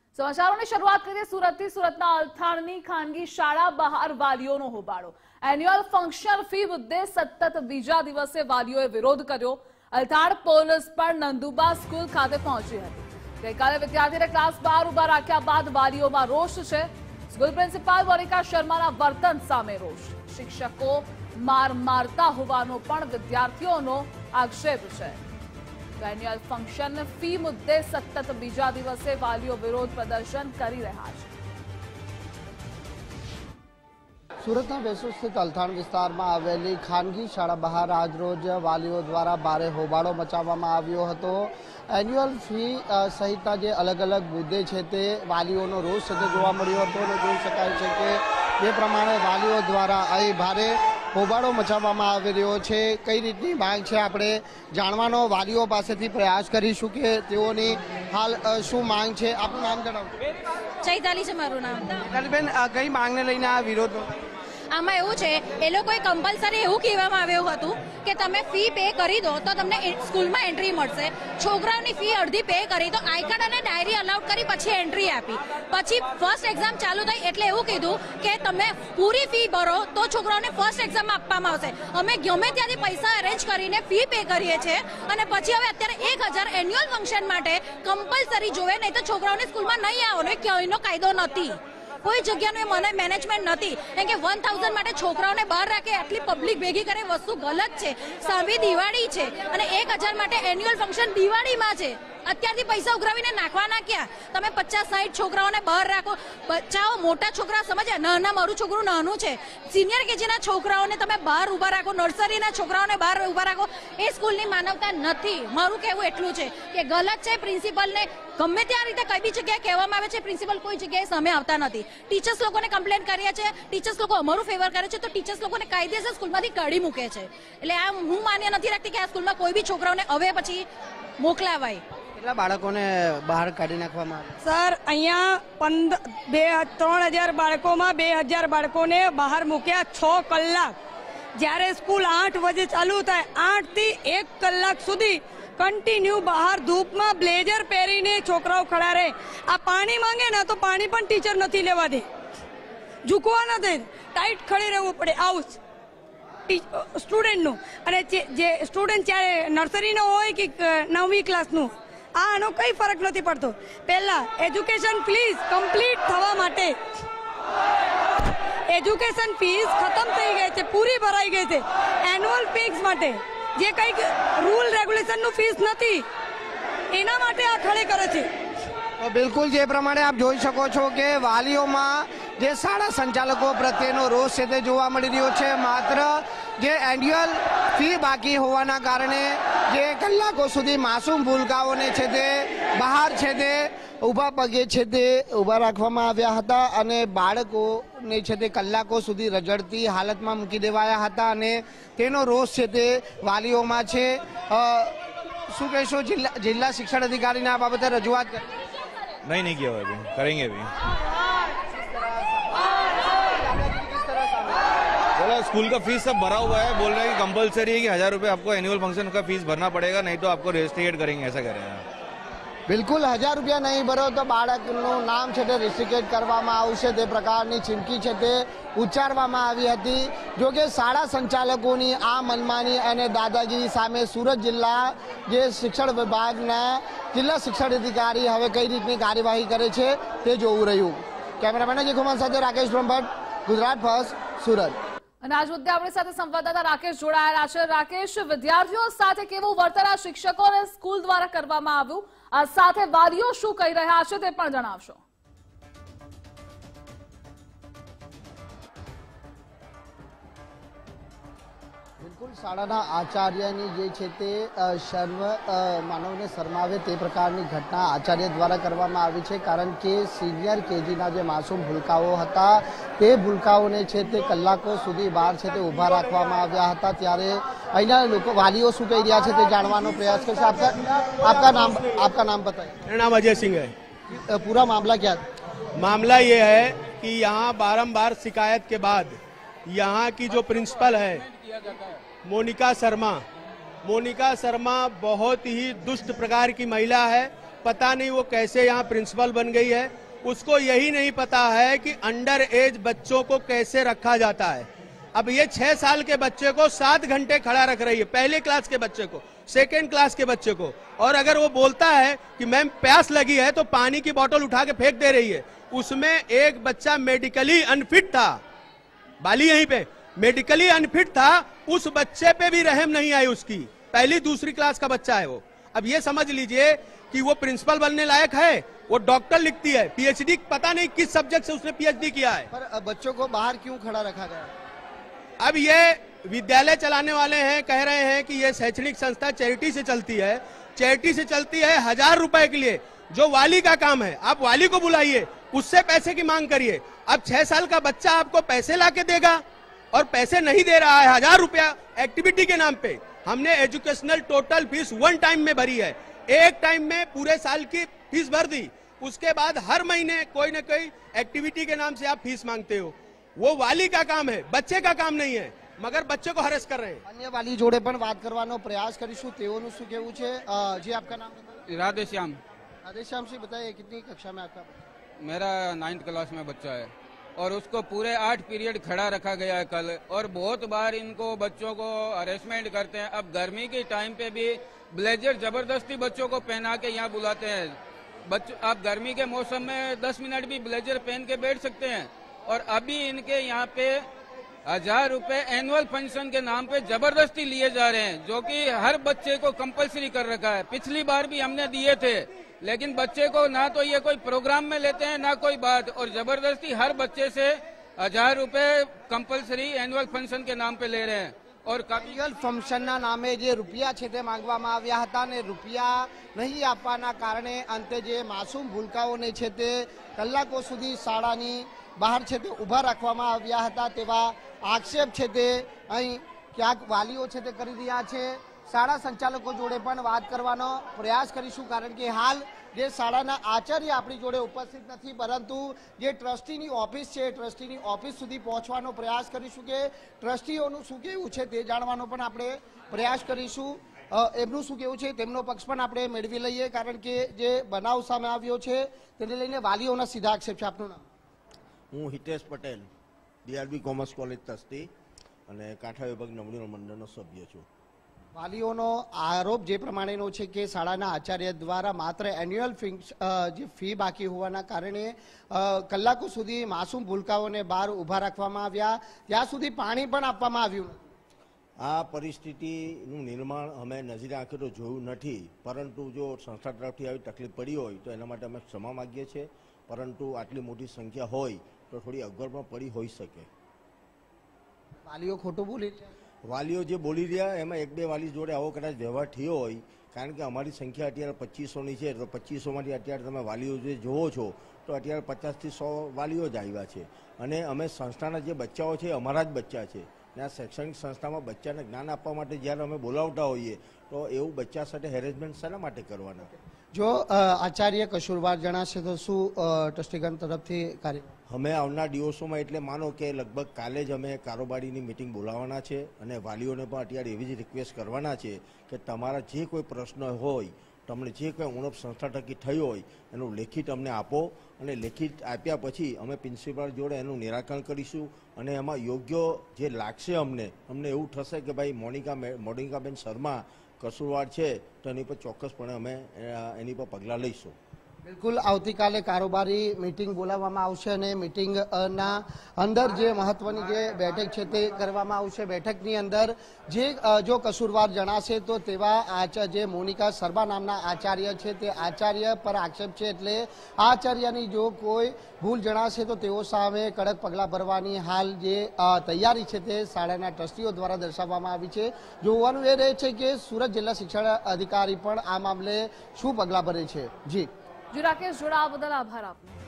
સમાચારોની શરૂઆત કરીએ સુરતથી। સુરતના અલથાણની ખાનગી શાળા બહાર વાલીઓનો હોબાળો। એન્યુઅલ ફંક્શન ફી મુદ્દે સતત બીજા દિવસે વાલીઓએ વિરોધ કર્યો। અલથાણ પોલીસ પણ નંદુબા સ્કૂલ ખાતે પહોંચી હતી। ગઈકાલે વિદ્યાર્થીને ક્લાસ બહાર ઉભા રાખ્યા બાદ વાલીઓમાં રોષ છે। સ્કૂલ પ્રિન્સિપાલ મોનિકા શર્માના વર્તન સામે રોષ। શિક્ષકો માર મારતા હોવાનો પણ વિદ્યાર્થીઓનો આક્ષેપ છે। એન્યુઅલ ફંક્શન ફી મુદ્દે સતત બીજા દિવસે વાલીઓ વિરોધ પ્રદર્શન કરી રહ્યા છે। સુરતના વેસુ સ્થિત અલથાણ વિસ્તારમાં આવેલી ખાનગી શાળા બહાર આજરોજ વાલીઓ દ્વારા ભારે હોબાળો મચાવવામાં આવ્યો હતો। એન્યુઅલ ફી સહિતના જે અલગ અલગ મુદ્દે છે તે વાલીઓનો રોષ સાથે જોવા મળ્યો હતો અને જોઈ શકાય છે કે જે પ્રમાણે વાલીઓ દ્વારા અહીં ભારે હોબાળો મચાવવામાં આવી રહ્યો છે। કઈ રીતની માંગ છે આપણે જાણવાનો વાલીઓ પાસેથી પ્રયાસ કરીશું કે તેઓની હાલ શું માંગ છે। આપનું નામ જણાવો। ચૈતાલી છે મારું નામ। બેન, કઈ માંગને લઈને આ વિરોધ? આમાં એવું છે, એ લોકોએ કમ્પલસરી એવું કહેવામાં આવ્યું હતું કે તમે ફી પે કરી દો તો તમને સ્કૂલમાં એન્ટ્રી મળશે। છોકરાઓની ફી અડધી પે કરી તો આઈ કાર્ડ અને ડાયરી અલાઉડ કરી પછી એન્ટ્રી આપી। પછી ફર્સ્ટ એક્ઝામ ચાલુ થઈ એટલે એવું કીધું કે તમે પૂરી ફી ભરો તો છોકરાઓને ફર્સ્ટ એક્ઝામ આપવામાં આવશે। અમે ગમે ત્યાંથી પૈસા અરેન્જ કરીને ફી પે કરીએ છીએ અને પછી હવે અત્યારે 1000 એન્યુઅલ ફંક્શન માટે કમ્પલસરી જોવે, નહીં તો છોકરાઓને સ્કૂલમાં નહીં આવવાનો ક્યાંયનો કાયદો નથી। કોઈ જગ્યાનું મેનેજમેન્ટ નથી કેમ કે 1000 માટે છોકરાઓને બહાર રાખે, આટલી પબ્લિક ભેગી કરે વસ્તુ ગલત છે। સામે દિવાળી છે અને 1000 માટે એન્યુઅલ ફંક્શન દિવાળીમાં છે। અત્યારથી પૈસા ઉઘરાવીને નાખવાના ક્યાં? તમે 50-60 છોકરાઓને બહાર રાખો, બચ્ચાઓ મોટા છોકરા સમજ્યા, નાના મારું છોકરું નાનું છે, સિનિયર કેજીના છોકરાઓને તમે બહાર ઉભા રાખો, નર્સરીના છોકરાઓને બહાર ઉભા રાખો, એ સ્કૂલની માનવતા નથી। મારું કહેવું એટલું છે કે ગલત છે। પ્રિન્સિપલને ગમે ત્યાં રીતે કઈ બી જગ્યાએ કહેવામાં આવે છે, પ્રિન્સિપલ કોઈ જગ્યાએ સામે આવતા નથી। ટીચર્સ લોકોને કમ્પ્લેન કરીએ છીએ, ટીચર્સ લોકો અમારું ફેવર કરે છે તો ટીચર્સ લોકોને કાયદેસર સ્કૂલમાંથી કાઢી મૂકે છે। એટલે આ હું માન્ય નથી રાખતી કે આ સ્કૂલમાં કોઈ બી છોકરાઓને હવે પછી મોકલાવાય। કેટલા બાળકોને બહાર કાઢી નાખવામાં આવે? સર, અહીંયા 3000 બાળકોમાં 2000 બાળકોને બહાર મૂક્યા 6 કલાક। જ્યારે સ્કૂલ 8 વાગે ચાલુ થાય 8 થી 1 કલાક સુધી કન્ટિન્યુ બહાર ધૂપમાં બ્લેઝર પહેરીને છોકરાઓ ખડા રહે। આ પાણી માંગે ને તો પાણી પણ ટીચર નથી લેવા દે, ઝૂકવા નથી, ટાઈટ ખડી રહેવું પડે આવું સ્ટુડન્ટનું। અને જે સ્ટુડન્ટ ચાહે નર્સરીનો હોય કે 9મી ક્લાસનું, આનો કઈ ફરક નથી પડતો। પહેલા એજ્યુકેશન ફીસ કમ્પ્લીટ થવા માટે એજ્યુકેશન ફીસ ખતમ થઈ ગઈ છે, પૂરી ભરાઈ ગઈ છે। એન્યુઅલ ફીસ માટે જે કંઈક રૂલ રેગ્યુલેશનનું ફીસ નથી એના માટે આ ખડે કરે છે। બિલકુલ જે પ્રમાણે આપ જોઈ શકો છો કે વાલીઓમાં જે શાળા સંચાલકો પ્રત્યેનો રોષ છે તે જોવા મળી રહ્યો છે। માત્ર જે એન્યુઅલ ફી બાકી હોવાના કારણે જે કલાકો સુધી માસૂમ ભૂલકાઓને છે તે બહાર છે તે ઊભા પગે છે તે ઊભા રાખવામાં આવ્યા હતા અને બાળકોને છે તે કલાકો સુધી રજડતી હાલતમાં મૂકી દેવાયા હતા અને તેનો રોષ છે તે વાલીઓમાં છે। શું કહેશો, જિલ્લા શિક્ષણ અધિકારીને આ બાબતે રજૂઆત કરી? नहीं किया हुआ, अभी करेंगे। अभी बोला स्कूल का फीस सब भरा हुआ है, बोल रहे हैं कि कंपलसरी है कि 1000 रुपये आपको एनुअल फंक्शन का फीस भरना पड़ेगा, नहीं तो आपको रेस्ट्रिकेट करेंगे, ऐसा कह रहे हैं। બિલકુલ 1000 રૂપિયા નહીં ભરો તો બાળકનું નામ છે તે રિસ્ટ્રિકેટ કરવામાં આવશે, તે પ્રકારની ચીમકી છે તે ઉચ્ચારવામાં આવી હતી। જો કે શાળા સંચાલકોની આ મનમાની અને દાદાગીરી સામે સુરત જિલ્લા જે શિક્ષણ વિભાગના જિલ્લા શિક્ષણ અધિકારી હવે કઈ રીતની કાર્યવાહી કરે છે તે જોવું રહ્યું। કેમેરામેન અજય કુમાર સાથે રાકેશ બ્રહ્મભટ્ટ, ગુજરાત ફર્સ્ટ, સુરત। અને આજ મુદ્દે આપણી સાથે સંવાદદાતા રાકેશ જોડાયેલા છે। રાકેશ, વિદ્યાર્થીઓ સાથે કેવું વર્તન આ શિક્ષકો અને સ્કૂલ દ્વારા કરવામાં આવ્યું, આ સાથે વાલીઓ શું કહી રહ્યા છે તે પણ જણાવશો। બિલકુલ શાળાના આચાર્યની જે છે તે માનવને શરમાવે તે પ્રકારની ઘટના આચાર્ય દ્વારા કરવામાં આવી છે। કારણ કે સિનિયર કેજીના જે માસૂમ ભૂલકાઓ હતા તે ભૂલકાઓને છે તે કલાકો સુધી બહાર છે તે ઊભા રાખવામાં આવ્યા હતા। ત્યારે અહીંના લોકો વાલીઓ શું કહી રહ્યા છે તે જાણવાનો પ્રયાસ કરશે। आपका नाम बताइए। मेरा नाम अजय सिंह है। पूरा मामला क्या? मामला ये है कि यहाँ बारंबार शिकायत के बाद यहाँ की जो प्रिंसिपल है मोनिका शर्मा बहुत ही दुष्ट प्रकार की महिला है पता नहीं वो कैसे यहाँ प्रिंसिपल बन गई है। उसको यही नहीं पता है कि अंडर एज बच्चों को कैसे रखा जाता है। अब ये 6 साल के बच्चे को 7 घंटे खड़ा रख रही है, पहले क्लास के बच्चे को, सेकेंड क्लास के बच्चे को, और अगर वो बोलता है कि मैम प्यास लगी है तो पानी की बोतल उठा के फेंक दे रही है। उसमें एक बच्चा मेडिकली अनफिट था, बाली यहीं पे मेडिकली अनफिट था, उस बच्चे पे भी रहम नहीं आई उसकी, पहली दूसरी क्लास का बच्चा है वो। अब ये समझ लीजिए कि वो प्रिंसिपल बनने लायक है, वो डॉक्टर लिखती है, पीएचडी पता नहीं किस सब्जेक्ट से उसने पीएचडी किया है। पर बच्चों को बाहर क्यों खड़ा रखा गया? अब ये विद्यालय चलाने वाले हैं, कह रहे हैं कि ये शैक्षणिक संस्था चैरिटी से चलती है, चैरिटी से चलती है 1000 रुपए के लिए, जो वाली का काम है। आप वाली को बुलाइए, उससे पैसे की मांग करिए। अब 6 साल का बच्चा आपको पैसे ला के देगा और पैसे नहीं दे रहा है, 1000 रुपया एक्टिविटी के नाम पे। हमने एजुकेशनल टोटल फीस 1 टाइम में भरी है, एक टाइम में पूरे साल की फीस भर दी, उसके बाद हर महीने कोई ना कोई एक्टिविटी के नाम से आप फीस मांगते हो। वो वाली का काम है, बच्चे का काम नहीं है, मगर बच्चे को हरेस कर रहे हैं। अन्य वाली जोड़े पण बात करवानो प्रयास करीशुं, तेओनुं शुं कहेवुं छे? जी आपका नाम बताइए। राधेश्याम। राधेश्याम जी बताइए, कितनी कक्षा में आपका बच्चा? मेरा 9th क्लास में बच्चा है और उसको पूरे 8 पीरियड खड़ा रखा गया है कल, और बहुत बार इनको बच्चों को हरेसमेंट करते हैं। अब गर्मी के टाइम पे भी ब्लेजर जबरदस्ती बच्चों को पहना के यहाँ बुलाते हैं। आप गर्मी के मौसम में 10 मिनट भी ब्लेजर पहन के बैठ सकते हैं, और अभी इनके यहाँ पे 1000 रुपए एनुअल फंक्शन के नाम पे जबरदस्ती लिए जा रहे हैं, जो कि हर बच्चे को कंपलसरी कर रखा है। पिछली बार भी हमने दिए थे, लेकिन बच्चे को ना तो ये कोई प्रोग्राम में लेते हैं ना कोई बात, और जबरदस्ती हर बच्चे से 1000 रुपए कंपलसरी एनुअल फंक्शन के नाम पे ले रहे हैं। और એન્યુઅલ ફંક્શનના નામે જે રૂપિયા છે તે માંગવામાં આવ્યા હતા ને રૂપિયા નહીં આપવાના કારણે અંતે જે માસૂમ ભૂલકાઓને છે તે કલાકો સુધી શાળાની બહાર છે તે ઊભા રાખવામાં આવ્યા હતા તેવા આક્ષેપ છે તે અહીં ક્યાંક વાલીઓ છે તે કરી રહ્યા છે। શાળા સંચાલકો જોડે પણ વાત કરવાનો પ્રયાસ કરીશું, કારણ કે હાલ જે શાળાના આચાર્ય આપણી જોડે ઉપસ્થિત નથી, પરંતુ જે ટ્રસ્ટીની ઓફિસ છે ટ્રસ્ટીની ઓફિસ સુધી પહોંચવાનો પ્રયાસ કરીશું કે ટ્રસ્ટીઓનું શું કહેવું છે તે જાણવાનો પણ આપણે પ્રયાસ કરીશું। એમનું શું કહેવું છે તેમનો પક્ષ પણ આપણે મેળવી લઈએ, કારણ કે જે બનાવ સામે આવ્યો છે તેને લઈને વાલીઓના સીધા આક્ષેપ છે। આપનું નામ? હું Hitesh Patel, DRB commerce college trustee અને કાંઠા વિભાગ નવણીઓ મંડળનો સભ્ય છું। વાલીઓનો આરોપ જે પ્રમાણેનો છે કે શાળાના આચાર્ય દ્વારા માત્ર એન્યુઅલ જે ફી બાકી હોવાના કારણે કલાકો સુધી માસૂમ ભૂલકાઓને બહાર ઊભા રાખવામાં આવ્યા, ત્યાં સુધી પાણી પણ આપવામાં આવ્યું નથી। આ પરિસ્થિતિનું નિર્માણ અમે નજરે આંખે તો જોયું નથી, પરંતુ જો સંસ્થા તરફથી આવી તકલીફ પડી હોય તો એના માટે અમે ક્ષમા માગીએ છીએ, પરંતુ આટલી મોટી સંખ્યા હોય તો થોડી અગવડ પણ પડી હોઈ શકે। વાલીઓ ખોટું બોલી? વાલીઓ જે બોલી રહ્યા એમાં 1-2 વાલી જોડે આવો કદાચ વ્યવહાર થયો હોય, કારણ કે અમારી સંખ્યા અત્યારે 2500ની છે, તો 2500માંથી અત્યારે તમે વાલીઓ જે જોવો છો તો અત્યારે 50 થી 100 વાલીઓ જ આવ્યા છે, અને અમે સંસ્થાના જે બચ્ચાઓ છે અમારા જ બચ્ચા છે, ને આ શૈક્ષણિક સંસ્થામાં બચ્ચાને જ્ઞાન આપવા માટે જ્યારે અમે બોલાવતા હોઈએ તો એવું બચ્ચા સાથે હેરેસમેન્ટ શાના માટે કરવાના? જો આચાર્ય કસૂરવાર જણાશે તો શું ટ્રસ્ટીગણ તરફથી કાર્ય? અમે આવનાર દિવસોમાં એટલે માનો કે લગભગ કાલે જ અમે કારોબારીની મિટિંગ બોલાવવાના છે, અને વાલીઓને પણ અત્યારે એવી જ રિક્વેસ્ટ કરવાના છે કે તમારા જે કોઈ પ્રશ્ન હોય, તમને જે કોઈ ઉણપ સંસ્થા થકી થઈ હોય એનું લેખિત અમને આપો, અને લેખિત આપ્યા પછી અમે પ્રિન્સિપાલ જોડે એનું નિરાકરણ કરીશું, અને એમાં યોગ્ય જે લાગશે અમને એવું થશે કે ભાઈ મોનિકાબેન શર્મા કસૂરવાર છે તો એની પર ચોક્કસપણે અમે એની પર પગલાં લઈશું। બિલકુલ, આવતીકાલે કારોબારી મીટિંગ બોલાવવામાં આવશે અને મીટિંગના અંદર જે મહત્વની જે બેઠક છે તે કરવામાં આવશે। બેઠકની અંદર જે જો કસૂરવાર જણાશે તો તેવા જે મોનિકા શર્મા નામના આચાર્ય છે તે આચાર્ય પર આક્ષેપ છે, એટલે આચાર્યની જો કોઈ ભૂલ જણાશે તો તેઓ સામે કડક પગલાં ભરવાની હાલ જે તૈયારી છે તે શાળાના ટ્રસ્ટીઓ દ્વારા દર્શાવવામાં આવી છે। જોવાનું એ રહે છે કે સુરત જિલ્લા શિક્ષણ અધિકારી પણ આ મામલે શું પગલાં ભરે છે। જી રાકેશ, જોડાવા બદલ આભાર આપનો।